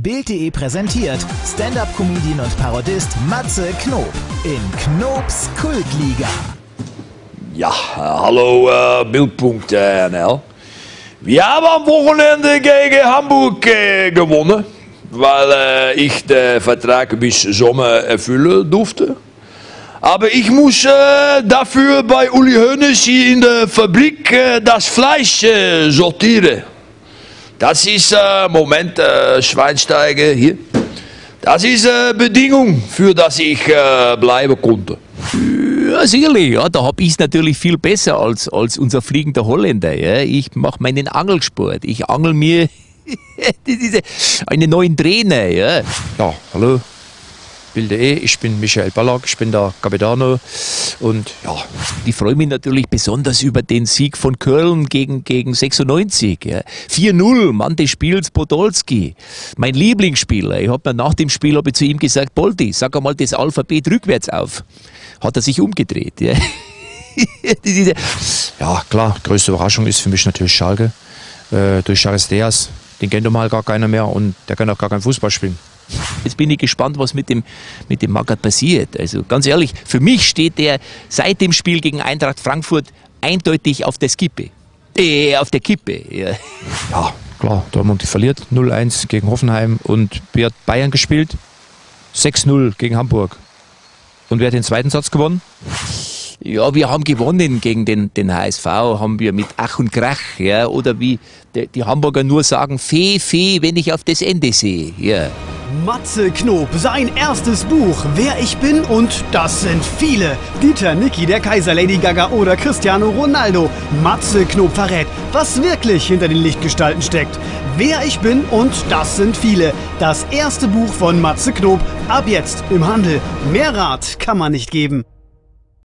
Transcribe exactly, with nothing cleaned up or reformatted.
Bild punkt de präsentiert Stand-Up-Comedian und Parodist Matze Knob in Knobs Kultliga. Ja, hallo äh, Bild punkt n l. Wir haben am Wochenende gegen Hamburg äh, gewonnen, weil äh, ich den Vertrag bis Sommer erfüllen durfte. Aber ich muss äh, dafür bei Uli Hoeneß hier in der Fabrik äh, das Fleisch äh, sortieren. Das ist, äh, Moment, äh, Schweinsteiger hier. Das ist äh, Bedingung, für dass ich äh, bleiben konnte. Ja, sicherlich, ja, da hab ich's natürlich viel besser als, als unser fliegender Holländer. Ja. Ich mache meinen Angelsport. Ich angel mir diese, einen neuen Trainer. Ja, ja hallo, Bild punkt de, ich bin Michael Ballack, ich bin der Capitano und ja. Ich freue mich natürlich besonders über den Sieg von Köln gegen, gegen sechsundneunzig. Ja. vier null, Mann des Spiels Podolski, mein Lieblingsspieler. Ich habe mir nach dem Spiel hab ich zu ihm gesagt, Boldi, sag einmal das Alphabet rückwärts auf. Hat er sich umgedreht. Ja, ja klar, größte Überraschung ist für mich natürlich Schalke. Äh, durch Charisteas, den kennt mal gar keiner mehr und der kann auch gar keinen Fußball spielen. Jetzt bin ich gespannt, was mit dem, mit dem Magath passiert. Also ganz ehrlich, für mich steht der seit dem Spiel gegen Eintracht Frankfurt eindeutig auf der Skippe. Äh, auf der Kippe. Ja, ja klar, Dortmund verliert null eins gegen Hoffenheim und wer hat Bayern gespielt? sechs null gegen Hamburg. Und wer hat den zweiten Satz gewonnen? Ja, wir haben gewonnen gegen den, den H S V, haben wir mit Ach und Krach, ja, oder wie die, die Hamburger nur sagen, Fee, Fee, wenn ich auf das Ende sehe, ja. Matze Knob, sein erstes Buch, Wer ich bin und das sind viele. Dieter, Niki, der Kaiser, Lady Gaga oder Cristiano Ronaldo. Matze Knob verrät, was wirklich hinter den Lichtgestalten steckt. Wer ich bin und das sind viele. Das erste Buch von Matze Knob, ab jetzt im Handel. Mehr Rat kann man nicht geben.